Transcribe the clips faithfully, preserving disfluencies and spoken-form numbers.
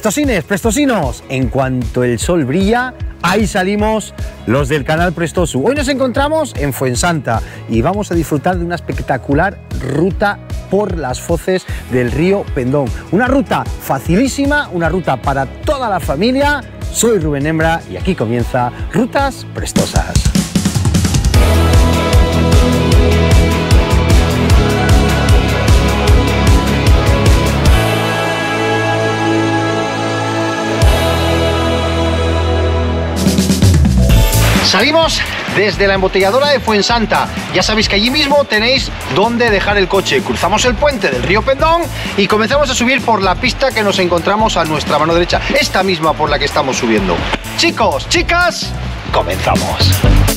Prestosines, prestosinos, en cuanto el sol brilla, ahí salimos los del canal Prestosu. Hoy nos encontramos en Fuensanta y vamos a disfrutar de una espectacular ruta por las foces del río Pendón. Una ruta facilísima, una ruta para toda la familia. Soy Rubén Hembra y aquí comienza Rutas Prestosas. Salimos desde la embotelladora de Fuensanta. Ya sabéis que allí mismo tenéis donde dejar el coche. Cruzamos el puente del río Pendón y comenzamos a subir por la pista que nos encontramos a nuestra mano derecha. Esta misma por la que estamos subiendo. Chicos, chicas, comenzamos.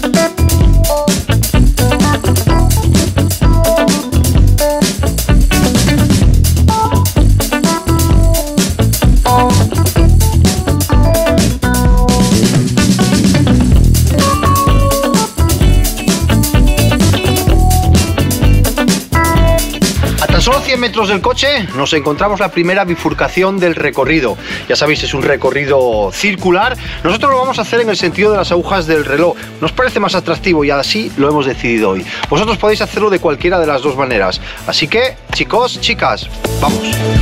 Solo cien metros del coche nos encontramos la primera bifurcación del recorrido. Ya sabéis, es un recorrido circular. Nosotros lo vamos a hacer en el sentido de las agujas del reloj. Nos parece más atractivo y así lo hemos decidido hoy. Vosotros podéis hacerlo de cualquiera de las dos maneras. Así que, chicos, chicas, vamos.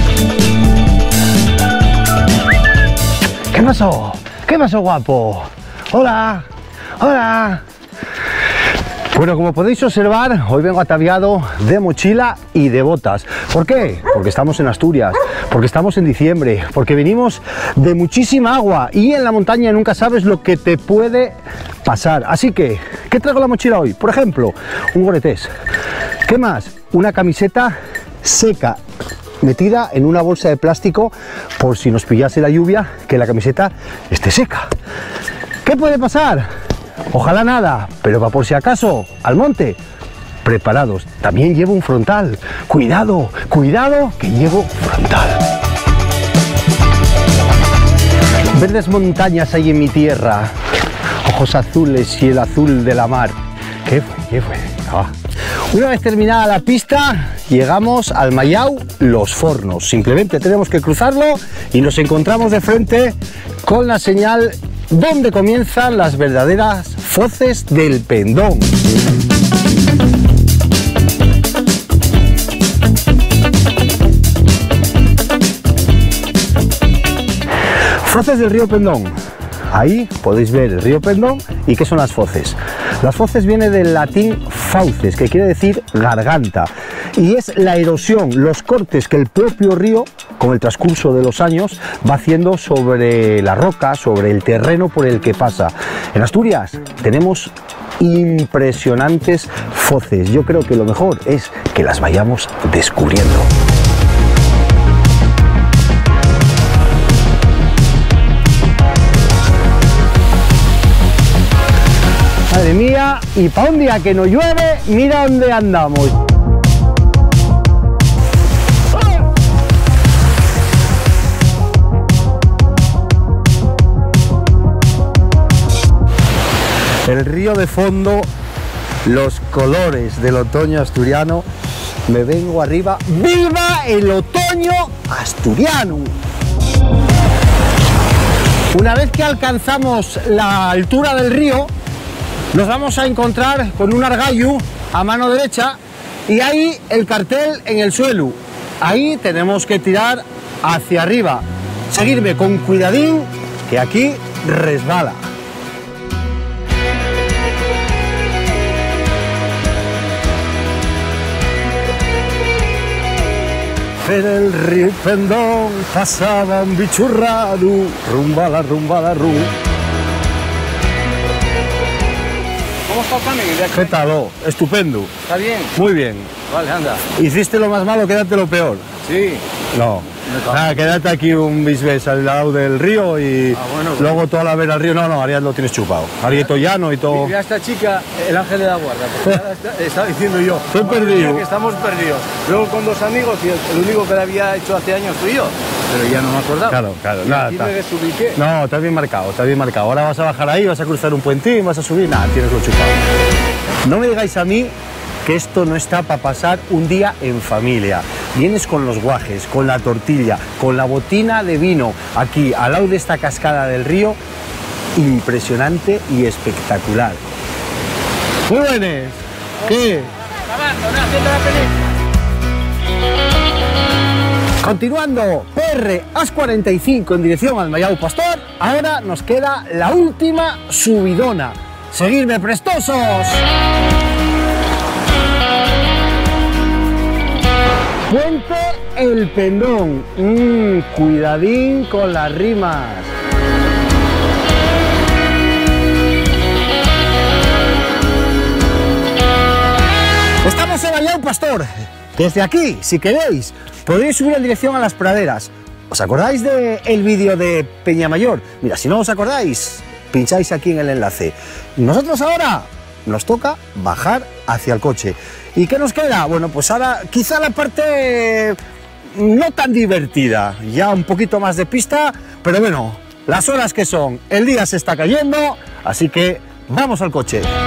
¿Qué pasó? ¿Qué pasó, guapo? Hola, hola. Bueno, como podéis observar, hoy vengo ataviado de mochila y de botas. ¿Por qué? Porque estamos en Asturias, porque estamos en diciembre, porque venimos de muchísima agua y en la montaña nunca sabes lo que te puede pasar. Así que, ¿qué traigo en la mochila hoy? Por ejemplo, un Gore-Tex. ¿Qué más? Una camiseta seca, metida en una bolsa de plástico por si nos pillase la lluvia, que la camiseta esté seca. ¿Qué puede pasar? Ojalá nada, pero va por si acaso, al monte, preparados. También llevo un frontal. Cuidado, cuidado, que llevo frontal. Verdes montañas hay en mi tierra, ojos azules y el azul de la mar. ¿Qué fue? ¿Qué fue? Ah. Una vez terminada la pista, llegamos al Mayau Los Fornos. Simplemente tenemos que cruzarlo y nos encontramos de frente con la señal donde comienzan las verdaderas foces del Pendón. Foces del río Pendón. Ahí podéis ver el río Pendón y qué son las foces. Las foces viene del latín fauces, que quiere decir garganta, y es la erosión, los cortes que el propio río, con el transcurso de los años, va haciendo sobre la roca, sobre el terreno por el que pasa. En Asturias tenemos impresionantes foces. Yo creo que lo mejor es que las vayamos descubriendo. Madre mía, y para un día que no llueve, mira dónde andamos. El río de fondo, los colores del otoño asturiano. Me vengo arriba. ¡Viva el otoño asturiano! Una vez que alcanzamos la altura del río, nos vamos a encontrar con un argallo a mano derecha y ahí el cartel en el suelo. Ahí tenemos que tirar hacia arriba. Seguirme con cuidadín, que aquí resbala. En el río Pendón pasaba un bichurrado, rumbala, rumbala, rum. ¿Cómo está el camino? ¿Qué tal? Oh, estupendo. ¿Está bien? Muy bien. Vale, anda. ¿Hiciste lo más malo, quédate lo peor? Sí. No. Nada, quédate aquí un bisbés al lado del río y ah, bueno, luego bueno. toda la vez al río. No, no, Arias lo tienes chupado. Arieto llano y todo. Mira a esta chica, el ángel de la guarda. Porque ahora está, está diciendo yo. Estoy perdido. Mira que estamos perdidos. Luego con dos amigos y el, el único que le había hecho hace años fui yo. Pero ya no me acordaba. Claro, claro. Y Nada, aquí está. me desubiqué. No, está bien marcado, está bien marcado. Ahora vas a bajar ahí, vas a cruzar un puentín, vas a subir. Nada, tienes lo chupado. No me digáis a mí que esto no está para pasar un día en familia. vienes con los guajes, con la tortilla, con la botina de vino, aquí al lado de esta cascada del río, impresionante y espectacular. Muy buenas. ¿Qué? Continuando, P R A S cuarenta y cinco en dirección al Mayau Pastor, ahora nos queda la última subidona. ¡Seguidme, prestosos! Puente El Pendón. Mmm, cuidadín con las rimas. Estamos en Mayau Pastor. Desde aquí, si queréis, podéis subir en dirección a las praderas. ¿Os acordáis del vídeo de Peñamayor? Mira, si no os acordáis, pincháis aquí en el enlace. Nosotros ahora nos toca bajar hacia el coche. ¿Y qué nos queda? Bueno, pues ahora quizá la parte no tan divertida, ya un poquito más de pista, pero bueno, las horas que son, el día se está cayendo, así que vamos al coche.